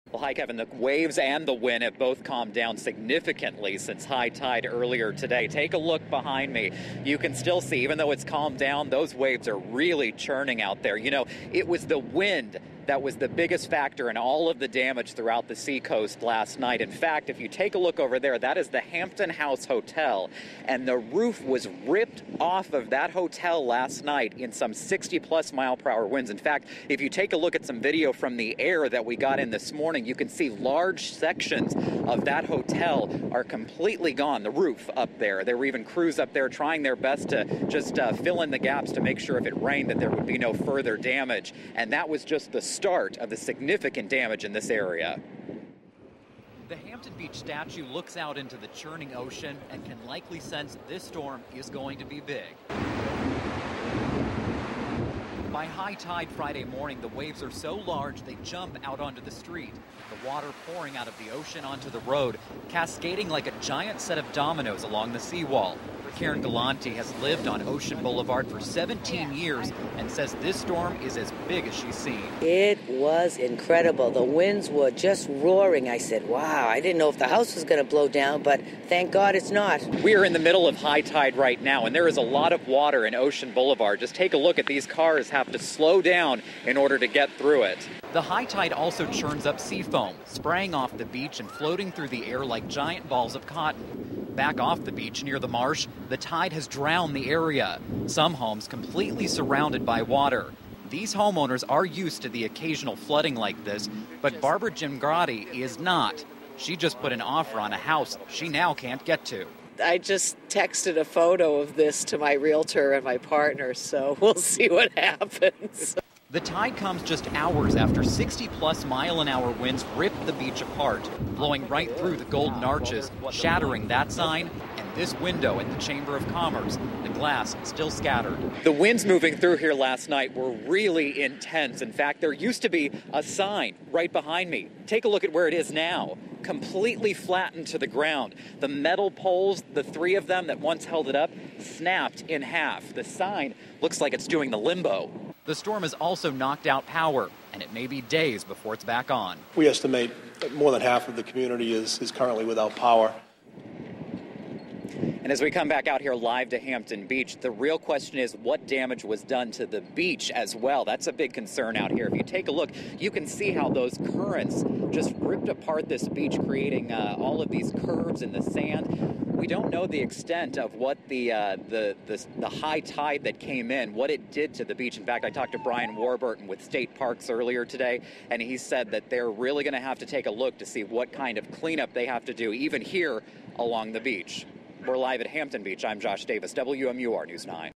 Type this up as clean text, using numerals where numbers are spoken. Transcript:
Well, hi, Kevin. The waves and the wind have both calmed down significantly since high tide earlier today. Take a look behind me. You can still see, even though it's calmed down, those waves are really churning out there. You know, it was the wind that was the biggest factor in all of the damage throughout the seacoast last night. In fact, if you take a look over there, that is the Hampton House Hotel, and the roof was ripped off of that hotel last night in some 60-plus mile-per-hour winds. In fact, if you take a look at some video from the air that we got in this morning, you can see large sections of that hotel are completely gone, the roof up there. There were even crews up there trying their best to just fill in the gaps to make sure if it rained that there would be no further damage. And that was just the start of the significant damage in this area. The Hampton Beach statue looks out into the churning ocean and can likely sense this storm is going to be big. By high tide Friday morning, the waves are so large they jump out onto the street. The water pouring out of the ocean onto the road, cascading like a giant set of dominoes along the seawall. Karen Galante has lived on Ocean Boulevard for 17 years and says this storm is as big as she's seen. It was incredible. The winds were just roaring. I said, wow, I didn't know if the house was going to blow down, but thank God it's not. We are in the middle of high tide right now, and there is a lot of water in Ocean Boulevard. Just take a look at these cars have to slow down in order to get through it. The high tide also churns up sea foam, spraying off the beach and floating through the air like giant balls of cotton. Back off the beach near the marsh, the tide has drowned the area. Some homes completely surrounded by water. These homeowners are used to the occasional flooding like this, but Barbara Gimgrati is not. She just put an offer on a house she now can't get to. I just texted a photo of this to my realtor and my partner, so we'll see what happens. The tide comes just hours after 60-plus mile-an-hour winds ripped the beach apart, blowing right through the Golden Arches, shattering that sign and this window at the Chamber of Commerce. The glass still scattered. The winds moving through here last night were really intense. In fact, there used to be a sign right behind me. Take a look at where it is now. Completely flattened to the ground. The metal poles, the three of them that once held it up, snapped in half. The sign looks like it's doing the limbo. The storm has also knocked out power, and it may be days before it's back on. We estimate that more than half of the community is currently without power. And as we come back out here live to Hampton Beach, the real question is what damage was done to the beach as well. That's a big concern out here. If you take a look, you can see how those currents just ripped apart this beach, creating all of these curves in the sand. We don't know the extent of what the high tide that came in, what it did to the beach. In fact, I talked to Brian Warburton with State Parks earlier today, and he said that they're really going to have to take a look to see what kind of cleanup they have to do, even here along the beach. We're live at Hampton Beach. I'm Josh Davis, WMUR News 9.